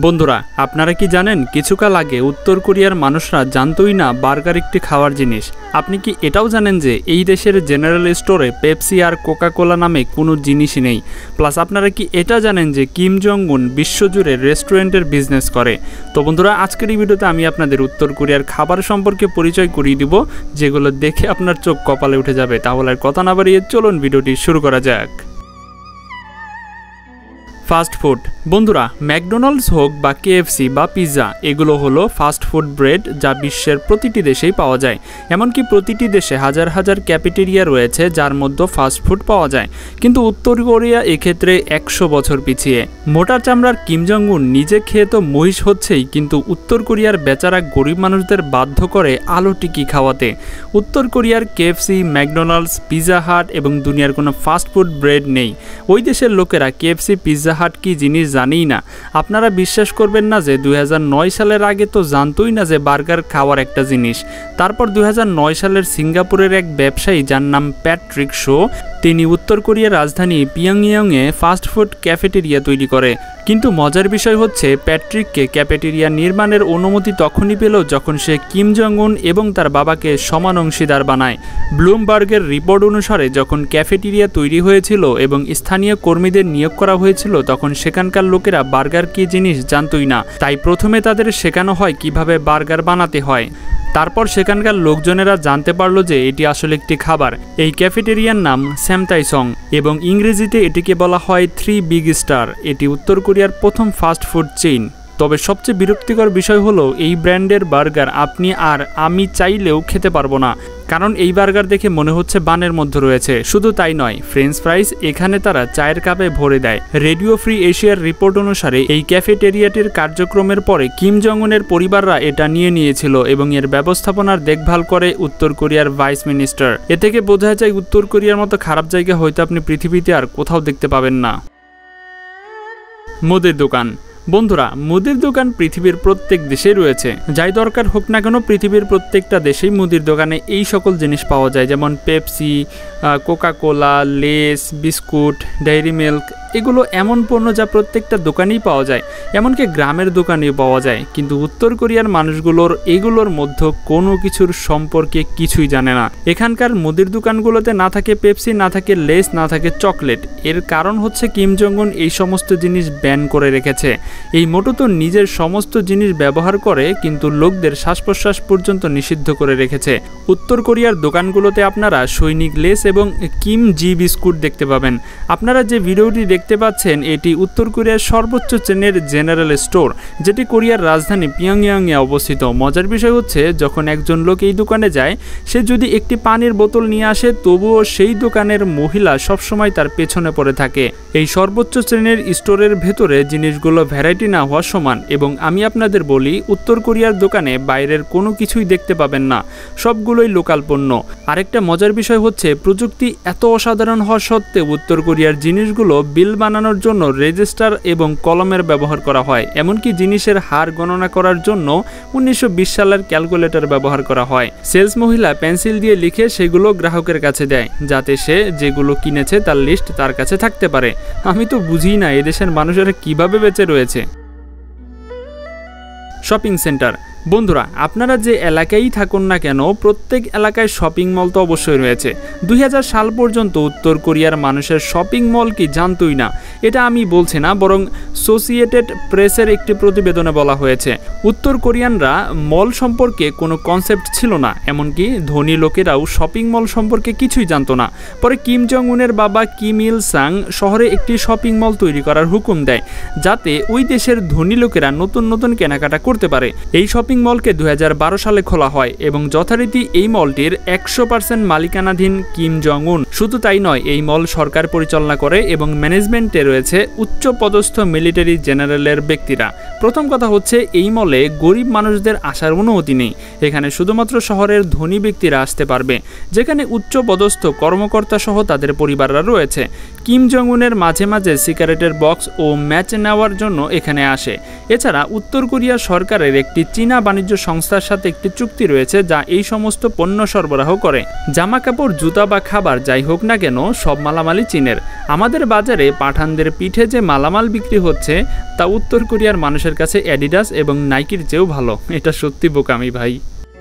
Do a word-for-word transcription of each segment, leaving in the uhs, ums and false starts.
বন্ধুরা আপনারা কি জানেন কিছুকাল আগে উত্তর কোরিয়ার মানুষরা জানতোই না বার্গার একটি খাওয়ার জিনিস। আপনি কি এটাও জানেন যে এই দেশের জেনারেল স্টোরে পেপসি আর কোকা কোলা নামে কোনো জিনিসই নেই? প্লাস আপনারা কি এটা জানেন যে কিম জং উন বিশ্বজুড়ে রেস্টুরেন্টের বিজনেস করে? তো বন্ধুরা আজকের এই ভিডিওতে আমি আপনাদের উত্তর কোরিয়ার খাবার সম্পর্কে পরিচয় করিয়ে দিব, যেগুলো দেখে আপনার চোখ কপালে উঠে যাবে। তাহলে আর কথা না বাড়িয়ে চলুন ভিডিওটি শুরু করা যাক। ফাস্ট ফুড বন্ধুরা, ম্যাকডোনাল্ডস হোক বা কেএফসি বা পিৎজা, এগুলো হলো ফাস্ট ফুড ব্রেড যা বিশ্বের প্রতিটি দেশেই পাওয়া যায়। এমনকি প্রতিটি দেশে হাজার হাজার ক্যাফেটেরিয়া রয়েছে যার মধ্যে ফাস্ট ফুড পাওয়া যায়। কিন্তু উত্তর কোরিয়া এক্ষেত্রে একশো বছর পিছিয়ে। মোটা চামড়ার কিম জং উন নিজে খেয়ে তো মহিষ হচ্ছেই, কিন্তু উত্তর কোরিয়ার বেচারা গরিব মানুষদের বাধ্য করে আলো টিকি খাওয়াতে। উত্তর কোরিয়ার কেএফসি, ম্যাকডোনাল্ডস, পিৎজা হাট এবং দুনিয়ার কোনো ফাস্ট ফুড ব্রেড নেই। ওই দেশের লোকেরা কেএফসি, পিৎজা হাট কি জিনিস জানেই না। আপনারা বিশ্বাস করবেন না যে দুই হাজার নয় সালের আগে তো জানতোই না যে বার্গার খাওয়ার একটা জিনিস। তারপর দুই হাজার নয় সালের সিঙ্গাপুরের এক ব্যবসায়ী যার নাম প্যাট্রিক শো, তিনি উত্তর কোরিয়ার রাজধানী পিয়ংইয়ংয়ে ফাস্ট ফুড ক্যাফেটেরিয়া তৈরি করে। কিন্তু মজার বিষয় হচ্ছে প্যাট্রিককে ক্যাফেটেরিয়া নির্মাণের অনুমতি তখনই পেল যখন সে কিম জং উন এবং তার বাবাকে সমান অংশীদার বানায়। ব্লুমবার্গের রিপোর্ট অনুসারে যখন ক্যাফেটেরিয়া তৈরি হয়েছিল এবং স্থানীয় কর্মীদের নিয়োগ করা হয়েছিল তখন সেখানকার লোকেরা বার্গার কী জিনিস জানতোই না। তাই প্রথমে তাদের শেখানো হয় কিভাবে বার্গার বানাতে হয়। তারপর সেখানকার লোকজনেরা জানতে পারলো যে এটি আসলে একটি খাবার। এই ক্যাফেটেরিয়ার নাম স্যামতাইসং এবং ইংরেজিতে এটিকে বলা হয় থ্রি বিগ স্টার। এটি উত্তর কোরিয়ার প্রথম ফাস্ট ফুড চেইন। তবে সবচেয়ে বিরক্তিকর বিষয় হলো এই ব্র্যান্ডের বার্গার আপনি আর আমি চাইলেও খেতে পারবো না, কারণ এই বার্গার দেখে মনে হচ্ছে বানের মধ্যে রয়েছে। শুধু তাই নয়, ফ্রেঞ্চ ফ্রাইস এখানে তারা চায়ের কাপে ভরে দেয়। রেডিও ফ্রি এশিয়ার রিপোর্ট অনুসারে এই ক্যাফেটেরিয়াটির কার্যক্রমের পরে কিম জং উনের পরিবাররা এটা নিয়ে নিয়েছিল এবং এর ব্যবস্থাপনার দেখভাল করে উত্তর কোরিয়ার ভাইস মিনিস্টার। এ থেকে বোঝা যায় উত্তর কোরিয়ার মতো খারাপ জায়গা হয়তো আপনি পৃথিবীতে আর কোথাও দেখতে পাবেন না। মুদির দোকান বন্ধুরা, মুদির দোকান পৃথিবীর প্রত্যেক দেশেই রয়েছে। যাই দরকার হোক না কেন পৃথিবীর প্রত্যেকটা দেশেই মুদির দোকানে এই সকল জিনিস পাওয়া যায়, যেমন Pepsi, Coca Cola, Lay's, biscuit, Dairy Milk. এগুলো এমন পণ্য যা প্রত্যেকটা দোকানেই পাওয়া যায়, এমনকি গ্রামের দোকানেও পাওয়া যায়। কিন্তু উত্তর কোরিয়ার মানুষগুলোর এগুলোর মধ্যে কোনো কিছুর সম্পর্কে কিছুই জানে না। এখানকার মুদির দোকানগুলোতে না থাকে পেপসি, না থাকে লেস, না থাকে চকলেট। এর কারণ হচ্ছে কিম জং উন এই সমস্ত জিনিস ব্যান করে রেখেছে। এই মোটো তো নিজের সমস্ত জিনিস ব্যবহার করে, কিন্তু লোকদের শ্বাস প্রশ্বাস পর্যন্ত নিষিদ্ধ করে রেখেছে। উত্তর কোরিয়ার দোকানগুলোতে আপনারা সৈনিক লেস এবং কিম জি বিস্কুট দেখতে পাবেন। আপনারা যে ভিডিওটি দেখতে পাচ্ছেন এটি উত্তর কোরিয়ার সর্বোচ্চ চেনের জেনারেল স্টোর, যেটি কোরিয়ার রাজধানী পিয়ংইয়ংয়ে অবস্থিত। মজার বিষয় হচ্ছে যখন একজন লোক এই দোকানে যায়, সে যদি একটি পানির বোতল নিয়ে আসে তবুও সেই দোকানের মহিলা সবসময় তার পেছনে পড়ে থাকে। এই সর্বোচ্চ শ্রেণীর স্টোরের ভেতরে জিনিসগুলো ভ্যারাইটি না হওয়া সমান। এবং আমি আপনাদের বলি, উত্তর কোরিয়ার দোকানে বাইরের কোনো কিছুই দেখতে পাবেন না, সবগুলোই লোকাল পণ্য। আরেকটা মজার বিষয় হচ্ছে প্রযুক্তি এত অসাধারণ হওয়া সত্ত্বেও উত্তর কোরিয়ার জিনিসগুলো বিল বানানোর জন্য রেজিস্টার এবং কলমের ব্যবহার করা হয়। এমনকি জিনিসের হার গণনা করার জন্য উনিশশো বিশ সালের ক্যালকুলেটর ব্যবহার করা হয়। সেলস মহিলা পেন্সিল দিয়ে লিখে সেগুলো গ্রাহকের কাছে দেয়, যাতে সে যেগুলো কিনেছে তার লিস্ট তার কাছে থাকতে পারে। আমি তো বুঝি না এদেশের মানুষেরা কিভাবে বেঁচে রয়েছে। শপিং সেন্টার বন্ধুরা, আপনারা যে এলাকায় থাকুন না কেন প্রত্যেক এলাকায় শপিং মল তো অবশ্যই রয়েছে। দুই হাজার সাল পর্যন্ত উত্তর কোরিয়ার মানুষের শপিং মল কি জানতোই না। এটা আমি বলছি না, বরং অ্যাসোসিয়েটেড প্রেসের একটি প্রতিবেদনে বলা হয়েছে উত্তর কোরিয়ানরা মল সম্পর্কে কোনো কনসেপ্ট ছিল না। এমনকি ধনী লোকেরাও শপিং মল সম্পর্কে কিছুই জানতো না। পরে কিম জং উনের বাবা কিম ইল সাং শহরে একটি শপিং মল তৈরি করার হুকুম দেয়, যাতে ওই দেশের ধনী লোকেরা নতুন নতুন কেনাকাটা করতে পারে। এই শপিং মলকে দুই হাজার বারো সালে খোলা হয় এবং যথারীতি এই মলটির একশো পার্সেন্ট মালিকানাধীন কিম জং উন। শুধু তাই নয়, এই মল সরকার পরিচালনা করে এবং ম্যানেজমেন্টে রয়েছে উচ্চ পদস্থ মিলিটারি জেনারেলের ব্যক্তিরা। প্রথম কথা হচ্ছে এই মলে গরিব মানুষদের আসার অনুমতি নেই। এখানে শুধুমাত্র শহরের ধনী ব্যক্তিরা আসতে পারবে, যেখানে উচ্চ পদস্থ কর্মকর্তা সহ তাদের পরিবাররা রয়েছে। কিম জং উনের মাঝে মাঝে সিগারেটের বক্স ও ম্যাচ নেওয়ার জন্য এখানে আসে। এছাড়া উত্তর কোরিয়া সরকারের একটি চীনা বাণিজ্য সংস্থার সাথে একটি চুক্তি রয়েছে যা এই সমস্ত পণ্য সরবরাহ করে। জামা কাপড়, জুতা বা খাবার যাই হোক না কেন সব মালামালি চীনের। আমাদের বাজারে পাঠানদের তাদের পিঠে যে মালামাল বিক্রি হচ্ছে তা উত্তর কোরিয়ার মানুষের কাছে অ্যাডিডাস এবং নাইকির চেয়েও ভালো। এটা সত্যি বোকামি ভাই।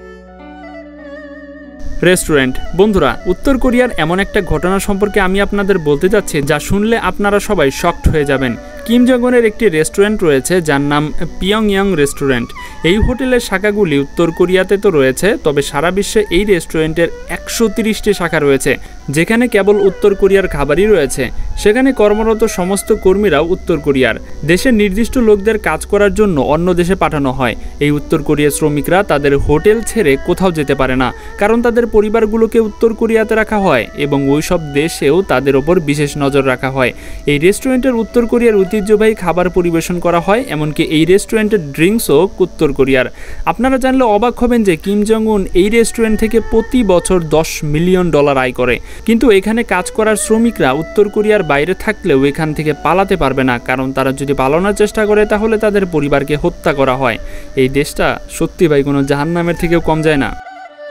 রেস্টুরেন্ট। বন্ধুরা, উত্তর কোরিয়ার এমন একটা ঘটনা সম্পর্কে আমি আপনাদের বলতে যাচ্ছি যা শুনলে আপনারা সবাই শকড হয়ে যাবেন। কিম জং উনের একটি রেস্টুরেন্ট রয়েছে যার নাম পিয়ংইয়ং রেস্টুরেন্ট। এই হোটেলের শাখাগুলি উত্তর কোরিয়াতে তো রয়েছে, তবে সারা বিশ্বে এই রেস্টুরেন্টের একশো তিরিশটি শাখা রয়েছে, যেখানে কেবল উত্তর কোরিয়ার খাবারই রয়েছে। সেখানে কর্মরত সমস্ত কর্মীরাও উত্তর কোরিয়ার। দেশের নির্দিষ্ট লোকদের কাজ করার জন্য অন্য দেশে পাঠানো হয়। এই উত্তর কোরিয়ার শ্রমিকরা তাদের হোটেল ছেড়ে কোথাও যেতে পারে না, কারণ তাদের পরিবারগুলোকে উত্তর কোরিয়াতে রাখা হয় এবং ওই সব দেশেও তাদের ওপর বিশেষ নজর রাখা হয়। এই রেস্টুরেন্টের উত্তর কোরিয়ার ঐতিহ্যবাহী খাবার পরিবেশন করা হয়, এমনকি এই রেস্টুরেন্টের ড্রিঙ্কসও উত্তর কোরিয়ার। আপনারা জানলে অবাক হবেন যে কিম জং উন এই রেস্টুরেন্ট থেকে প্রতি বছর দশ মিলিয়ন ডলার আয় করে। কিন্তু এখানে কাজ করার শ্রমিকরা উত্তর কোরিয়ার বাইরে থাকলেও এখান থেকে পালাতে পারবে না, কারণ তারা যদি পালানোর চেষ্টা করে তাহলে তাদের পরিবারকে হত্যা করা হয়। এই দেশটা সত্যি ভাই কোনো জাহান্নামের থেকেও কম যায় না।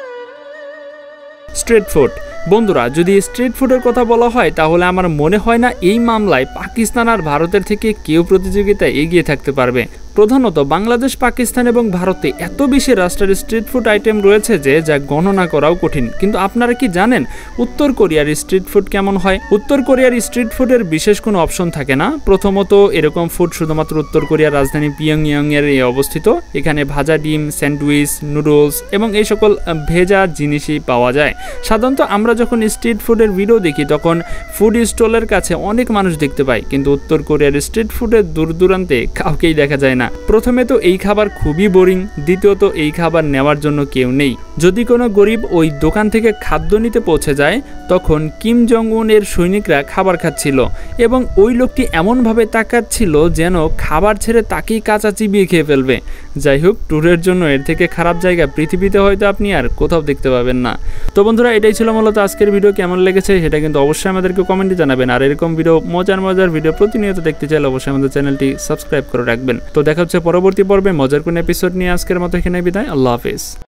Street food. বন্ধুরা, যদি স্ট্রিট ফুডের কথা বলা হয় তাহলে আমার মনে হয় না এই মামলায় পাকিস্তান আর ভারতের থেকে কেউ প্রতিযোগিতায় এগিয়ে থাকতে পারবে। প্রধানত বাংলাদেশ, পাকিস্তান এবং ভারতে এত বেশি রাষ্ট্রের স্ট্রিট ফুড আইটেম রয়েছে যে যা গণনা করাও কঠিন। কিন্তু আপনারা কি জানেন উত্তর কোরিয়ার স্ট্রিট ফুড কেমন হয়? উত্তর কোরিয়ার স্ট্রিট ফুডের বিশেষ কোনো অপশন থাকে না। প্রথমত, এরকম ফুড শুধুমাত্র উত্তর কোরিয়ার রাজধানী পিয়ংইয়ং এর অবস্থিত। এখানে ভাজা ডিম, স্যান্ডউইচ, নুডলস এবং এই সকল ভেজা জিনিসই পাওয়া যায়। সাধারণত আমরা যখন স্ট্রিট ফুডের ভিডিও দেখি তখন ফুড স্টলের কাছে অনেক মানুষ দেখতে পাই, কিন্তু উত্তর কোরিয়ার স্ট্রিট ফুডের দূর দূরান্তে কাউকেই দেখা যায় না। প্রথমে তো এই খাবার খুবই বোরিং, দ্বিতীয়ত এই খাবার নেওয়ার জন্য কেউ নেই। যদি কোনো গরিব ওই দোকান থেকে খাদ্য নিতে পৌঁছে যায় তখন কিম জং উনের সৈনিকরা খাবার খাচ্ছিল এবং ওই লোকটি এমনভাবে তাকাচ্ছিল যেন খাবার ছেড়ে তাকেই কাঁচা চিবিয়ে খেয়ে ফেলবে। যাই হোক, ট্যুরের জন্য এর থেকে খারাপ জায়গা পৃথিবীতে হয়তো আপনি আর কোথাও দেখতে পাবেন না। তো বন্ধুরা, এটাই ছিল মূলত আজকের ভিডিও। কেমন লেগেছে সেটা কিন্তু অবশ্যই আমাদেরকে কমেন্টে জানাবেন। আর এরকম ভিডিও, মজার মজার ভিডিও প্রতিনিয়ত দেখতে চাইলে অবশ্যই আমাদের চ্যানেলটি সাবস্ক্রাইব করে রাখবেন। তো দেখা হচ্ছে পরবর্তী পর্বে মজার কোন এপিসোড নিয়ে। আজকের মতো এখানে বিদায়। আল্লাহ হাফেজ।